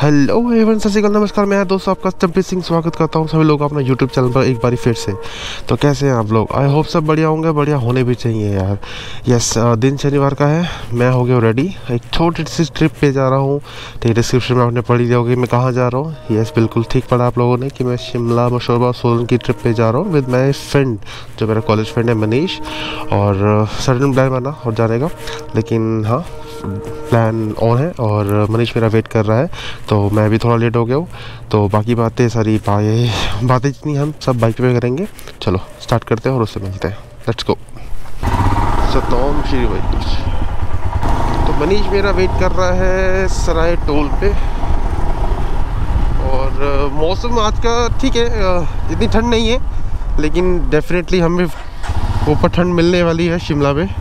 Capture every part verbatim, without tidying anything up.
Hello everyone, सत श्री अकाल, नमस्कार। मैं दोस्त आपका चंपी सिंह स्वागत करता हूं सभी लोग अपना यूट्यूब चैनल पर एक बार फिर से। तो कैसे हैं आप लोग? आई होप सब बढ़िया होंगे, बढ़िया होने भी चाहिए यार। यस, दिन शनिवार का है, मैं हो गया रेडी। एक छोटी सी ट्रिप पे जा रहा हूँ। ठीक, डिस्क्रिप्शन में आपने पढ़ लिया होगी मैं कहाँ जा रहा हूँ। यस, बिल्कुल ठीक पढ़ा आप लोगों ने कि मैं शिमला मशोरबा सोलन की ट्रिप पर जा रहा हूँ विद माई फ्रेंड, जो मेरा कॉलेज फ्रेंड है मनीष। और सडन प्लान बना और जाने का, लेकिन हाँ प्लान ऑन है और मनीष मेरा वेट कर रहा है, तो मैं भी थोड़ा लेट हो गया हूँ। तो बाकी बातें सारी पाए बातें जितनी हम सब बाइक पे करेंगे। चलो स्टार्ट करते हैं और उससे मिलते हैं। Let's go. सतोम श्री वाहिगुरु। तो मनीष मेरा वेट कर रहा है सराय टोल पे। और मौसम आज का ठीक है, इतनी ठंड नहीं है, लेकिन डेफिनेटली हमें ऊपर ठंड मिलने वाली है शिमला में।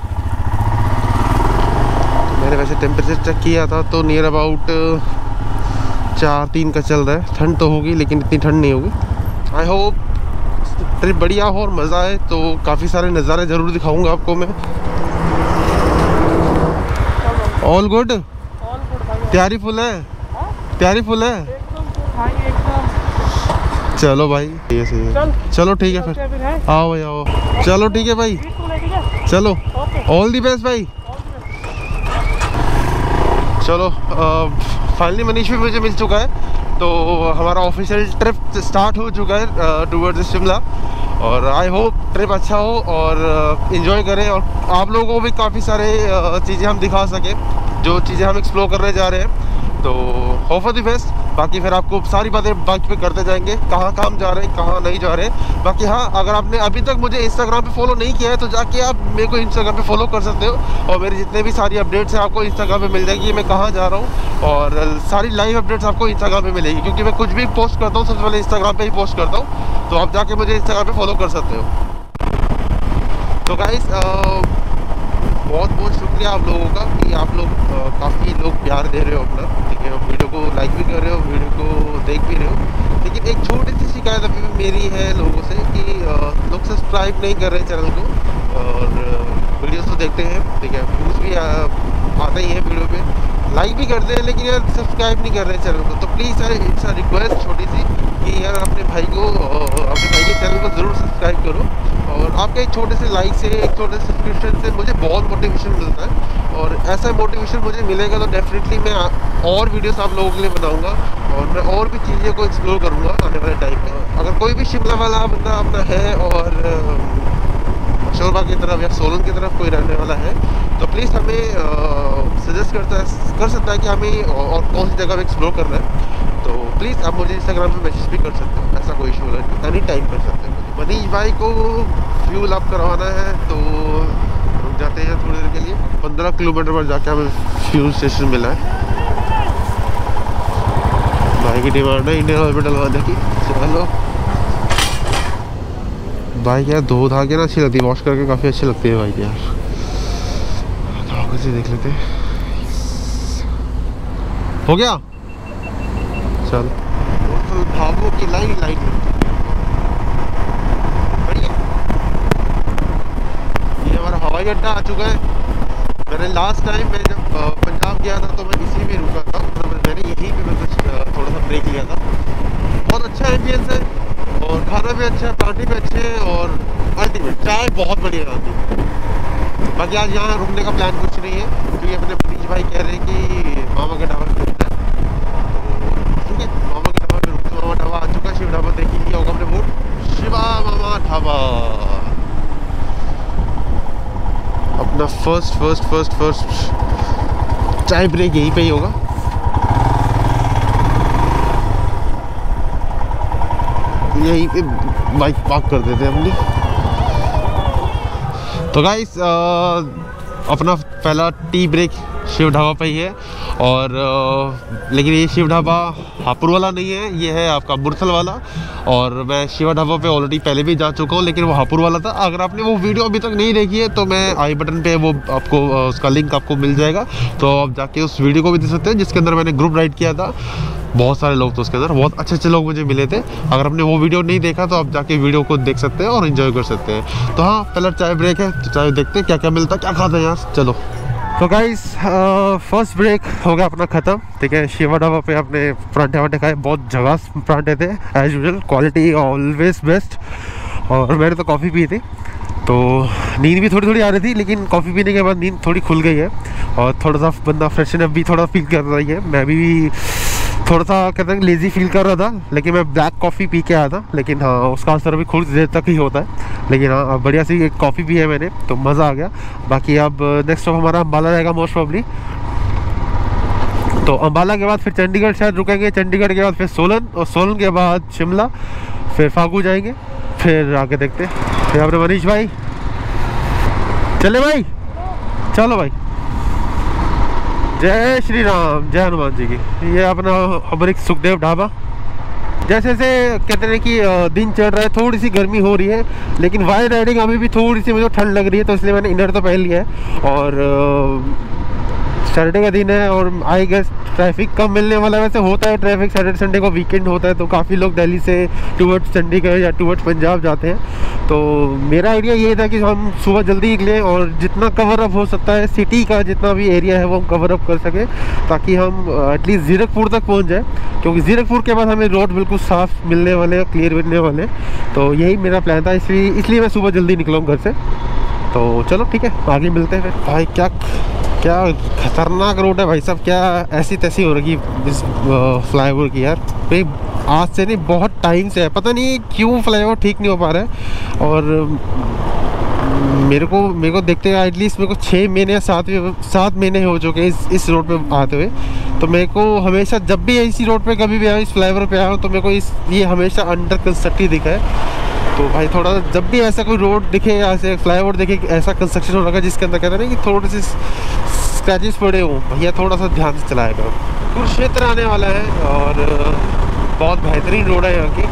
मैंने वैसे टेम्परेचर चेक किया था तो नियर अबाउट चार तीन का चल रहा है। ठंड तो होगी लेकिन इतनी ठंड नहीं होगी। आई होप ट्रिप बढ़िया हो और मज़ा आए। तो काफ़ी सारे नज़ारे ज़रूर दिखाऊंगा आपको मैं। ऑल गुड, तैयारी फुल है, तैयारी फुल है। चलो भाई, ये सही है। चलो ठीक है फिर, आओ भाई आओ। चलो ठीक है भाई, चलो ऑल दी बेस्ट भाई। चलो फाइनली मनीष भी मुझे मिल चुका है, तो हमारा ऑफिशियल ट्रिप स्टार्ट हो चुका है टूवर्ड्स शिमला। और आई होप ट्रिप अच्छा हो और इन्जॉय करें, और आप लोगों को भी काफ़ी सारे चीज़ें हम दिखा सकें, जो चीज़ें हम एक्सप्लोर करने जा रहे हैं। तो होप फॉर द बेस्ट। बाकी फिर आपको सारी बातें बाइक पे करते जाएंगे, कहाँ कहाँ जा रहे हैं, कहाँ नहीं जा रहे हैं। बाकी हाँ, अगर आपने अभी तक मुझे इंस्टाग्राम पे फॉलो नहीं किया है तो जाके आप मेरे को इंस्टाग्राम पे फॉलो कर सकते हो। और मेरे जितने भी सारी अपडेट्स हैं आपको इंस्टाग्राम पे मिल जाएगी, मैं कहाँ जा रहा हूँ। और सारी लाइव अपडेट्स आपको इंस्टाग्राम पे मिलेगी, क्योंकि मैं कुछ भी पोस्ट करता हूँ सबसे पहले इंस्टाग्राम पर ही पोस्ट करता हूँ। तो आप जाके मुझे इंस्टाग्राम पर फॉलो कर सकते हो। तो गाइस बहुत बहुत शुक्रिया आप लोगों का कि आप लोग काफ़ी लोग प्यार दे रहे हो अपना। ठीक है, वीडियो को लाइक भी कर रहे हो, वीडियो को देख भी रहे हो। लेकिन एक छोटी सी शिकायत अभी भी मेरी है लोगों से कि लोग सब्सक्राइब नहीं कर रहे चैनल को, और वीडियोस तो देखते हैं, ठीक है, व्यूज़ भी आते ही हैं वीडियो पे, लाइक भी करते हैं, लेकिन यार सब्सक्राइब नहीं कर रहे चैनल को। तो प्लीज़ यार इट्स अ रिक्वेस्ट छोटी सी कि यार अपने भाई को, अपने भाई के चैनल को ज़रूर सब्सक्राइब करो। और आपके एक छोटे से लाइक से, एक छोटे से सब्सक्रिप्शन से मुझे बहुत मोटिवेशन मिलता है। और ऐसा मोटिवेशन मुझे मिलेगा तो डेफिनेटली मैं और वीडियोस आप लोगों के लिए बनाऊंगा, और मैं और भी चीज़ें को एक्सप्लोर करूंगा आने वाले टाइम में। अगर कोई भी शिमला वाला बंदा अपना है और मशोरबा की तरफ या सोलन की तरफ कोई रहने वाला है, तो प्लीज़ हमें सजेस्ट करता है कर सकता है कि हमें और कौन सी जगह एक्सप्लोर करना है। तो प्लीज़ आप मुझे इंस्टाग्राम पे मैसेज भी कर सकते हो, ऐसा कोई इशू नहीं, एनी टाइम कर सकते हो। मनीष भाई को फ्यूल अप करवाना है, तो रुक जाते हैं थोड़ी देर के लिए। पंद्रह किलोमीटर पर जाके हमें फ्यूल स्टेशन मिला है। भाई की डिमांड है इंडियन ऑयल पे डलवाने की। चलो बाइक यार धो धा के ना अच्छी लगती है, वॉश करके काफ़ी अच्छी लगती है बाइक यार। तो कैसे देख लेते हैं। हो गया, चल भावों की लाइन लाइन बढ़िया। ये हमारा हवाई अड्डा आ चुका है। मैंने लास्ट टाइम मैं जब पंजाब गया था तो मैं इसी में रुका था, मतलब मैंने यहीं पे मैं कुछ थोड़ा सा ब्रेक लिया था। बहुत अच्छा एम्बियंस है और खाना भी अच्छा है, पार्टी भी अच्छे हैं, और अल्टीमेट चाय बहुत बढ़िया आती है। बाकी आज यहाँ रुकने का प्लान कुछ नहीं है, क्योंकि अपने मनीष भाई कह रहे हैं कि मामा के ढाबा पे रुकना है। ठीक है, मामा के ढाबा पे रुकते। मामा ढाबा आ चुका है, शिव ढाबा देख लिया होगा अपने बोर्ड, शिवा मामा ढाबा। अपना फर्स्ट फर्स्ट फर्स्ट फर्स्ट चाय ब्रेक यहीं पे ही होगा। यहीं पे बाइक पार्क कर देते हैं अपनी। तो गाइस अपना पहला टी ब्रेक शिव ढाबा पे ही है। और आ, लेकिन ये शिव ढाबा हापुड़ वाला नहीं है, ये है आपका बुरथल वाला। और मैं शिवा ढाबा पे ऑलरेडी पहले भी जा चुका हूँ, लेकिन वो हापुड़ वाला था। अगर आपने वो वीडियो अभी तक नहीं देखी है तो मैं आई बटन पे वो आपको उसका लिंक आपको मिल जाएगा, तो आप जाके उस वीडियो को भी देख सकते हैं, जिसके अंदर मैंने ग्रुप राइड किया था। बहुत सारे लोग थे उसके अंदर, बहुत अच्छे अच्छे लोग मुझे मिले थे। अगर आपने वो वीडियो नहीं देखा तो आप जाके वीडियो को देख सकते हैं और एंजॉय कर सकते हैं। तो हाँ, पहला चाय ब्रेक है, तो चाय देखते हैं क्या क्या मिलता है, क्या खाते हैं यार। चलो तो गाइस फर्स्ट ब्रेक हो गया अपना ख़त्म, ठीक है। शिवा ढाबा पे अपने परांठे वांठे खाए, बहुत झकास परांठे थे as usual, quality always best. और मैंने तो कॉफ़ी पी थी, तो नींद भी थोड़ी थोड़ी आ रही थी, लेकिन कॉफ़ी पीने के बाद नींद थोड़ी खुल गई है और थोड़ा सा बंदा फ्रेशन अप भी थोड़ा फील कर रही है। मैं भी थोड़ा सा कहते हैं लेज़ी फील कर रहा था, लेकिन मैं ब्लैक कॉफ़ी पी के आया था। लेकिन हाँ, उसका असर भी कुछ देर तक ही होता है, लेकिन हाँ बढ़िया सी एक कॉफ़ी पी है मैंने, तो मज़ा आ गया। बाकी अब नेक्स्ट स्टॉप हमारा अम्बाला रहेगा मोस्ट प्रॉब्ली। तो अम्बाला के बाद फिर चंडीगढ़ शायद रुकेंगे, चंडीगढ़ के बाद फिर सोलन, और सोलन के बाद शिमला, फिर फागू जाएंगे, फिर आगे देखते हैं। फिर अपने मनीष भाई चले भाई, चलो भाई। जय श्री राम, जय हनुमान जी की। ये अपना हमारे सुखदेव ढाबा। जैसे जैसे कहते हैं कि दिन चढ़ रहा है, थोड़ी सी गर्मी हो रही है, लेकिन वाइड राइडिंग अभी भी थोड़ी सी मुझे ठंड लग रही है, तो इसलिए मैंने इनर तो पहन लिया है। और सैटरडे का दिन है और आई गेस ट्रैफिक कम मिलने वाला है। वैसे होता है ट्रैफिक, सैटरडे संडे को वीकेंड होता है, तो काफ़ी लोग दिल्ली से टूवर्ड्स चंडीगढ़ या टूवर्ड्स पंजाब जाते हैं। तो मेरा आइडिया ये था कि हम सुबह जल्दी निकलें और जितना कवर अप हो सकता है सिटी का जितना भी एरिया है वो हम कवर अप कर सकें, ताकि हम एटलीस्ट जीरकपुर तक पहुँच जाए, क्योंकि जीरकपुर के बाद हमें रोड बिल्कुल साफ़ मिलने वाले, क्लियर मिलने वाले। तो यही मेरा प्लान था, इसलिए इसलिए मैं सुबह जल्दी निकला हूँ घर से। तो चलो ठीक है, आगे मिलते हैं फिर। भाई क्या क्या खतरनाक रोड है भाई साहब, क्या ऐसी तैसी हो रही इस फ्लाईओवर की यार। भाई आज से नहीं, बहुत टाइम से है, पता नहीं क्यों फ्लाईओवर ठीक नहीं हो पा रहा है। और मेरे को मेरे को देखते हैं एटलीस्ट मेरे को छः महीने या सात सात महीने हो चुके हैं इस इस रोड पे आते हुए। तो मेरे को हमेशा जब भी इसी रोड पे कभी भी आया, इस फ्लाईओवर पे आया हूँ, तो मेरे को इस ये हमेशा अंडर कंस्ट्रक्ट दिखा है। तो भाई थोड़ा जब भी ऐसा कोई रोड दिखे, ऐसे फ्लाईओवर दिखे, ऐसा कंस्ट्रक्शन हो रखा है जिसके अंदर कहते हैं ना कि थोड़े से स्क्रैचेस पड़े हों, भैया थोड़ा सा ध्यान से चलाया करो। कुरुक्षेत्र आने वाला है और बहुत बेहतरीन रोड है यहाँ की,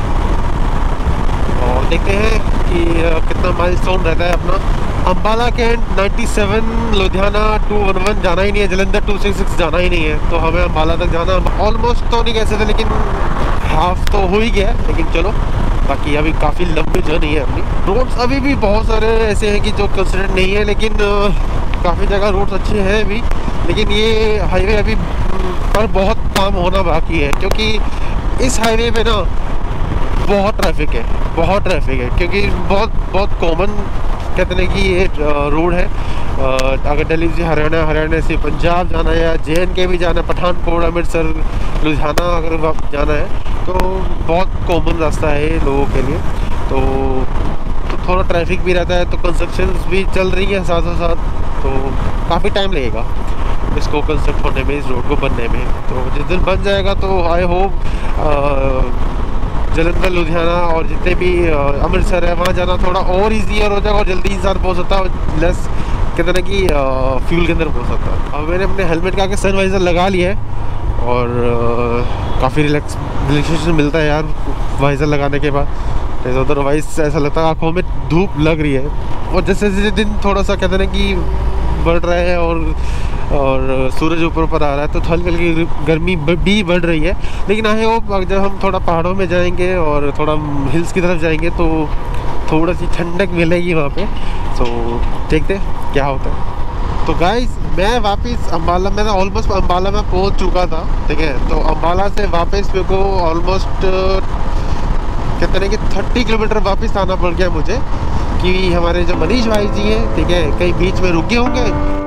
और देखते हैं कि कितना माइलस्टोन रहता है अपना। अम्बाला के सत्तानवे, लुधियाना टू इलेवन जाना ही नहीं है, जलंधर टू सिक्सटी सिक्स जाना ही नहीं है, तो हमें अम्बाला तक जाना ऑलमोस्ट तो नहीं कह सकते, लेकिन हाफ तो हो ही गया। लेकिन चलो, बाकी अभी काफ़ी लंबी जर्नी है अपनी। रोड्स अभी भी बहुत सारे ऐसे हैं कि जो कंसिडर नहीं है, लेकिन काफ़ी जगह रोड्स अच्छे हैं अभी। लेकिन ये हाईवे अभी पर बहुत काम होना बाकी है, क्योंकि इस हाईवे पे ना बहुत ट्रैफिक है, बहुत ट्रैफिक है, क्योंकि बहुत बहुत कॉमन कहते हैं कि ये रोड है। अगर दिल्ली से हरियाणा, हरियाणा से पंजाब जाना है, या जे एंड के भी जाना है, पठानकोट, अमृतसर, लुधियाना अगर जाना है, तो बहुत कॉमन रास्ता है लोगों के लिए। तो, तो थोड़ा ट्रैफिक भी रहता है, तो कंस्ट्रक्शन भी चल रही है साथ साथ, तो काफ़ी टाइम लगेगा इसको कंस्ट्रक्ट होने में, इस रोड को बनने में। तो जिस दिन बन जाएगा तो आई होप जलंधर, लुधियाना और जितने भी अमृतसर है वहाँ जाना थोड़ा और ईजियर हो जाएगा, और जल्दी इंसान पहुँच सकता है, और लेस कहते हैं कि फ्यूल के अंदर पहुँच सकता है। अब मैंने अपने हेलमेट का आगे सन वाइजर लगा लिया है, और काफ़ी रिलैक्स रिलैक्सेशन मिलता है यार वाइजर लगाने के बाद। जैसे अदरवाइज ऐसा लगता है आँखों में धूप लग रही है। और जैसे जैसे दिन थोड़ा सा कहते हैं कि बढ़ रहा है और और सूरज ऊपर ऊपर आ रहा है, तो हल्की हल्की गर्मी भी बढ़ रही है। लेकिन आई होप जब हम थोड़ा पहाड़ों में जाएंगे और थोड़ा हिल्स की तरफ जाएंगे, तो थोड़ा सी ठंडक मिलेगी वहाँ पे। तो देखते हैं क्या होता है। तो गाइस मैं वापस अम्बाला में ना, ऑलमोस्ट अम्बाला में पहुँच चुका था, ठीक है। तो अम्बाला से वापस मेरे को ऑलमोस्ट कहते हैं कि थर्टी किलोमीटर वापस आना पड़ गया मुझे, कि हमारे जो मनीष भाई जी हैं, ठीक है, कहीं बीच में रुके होंगे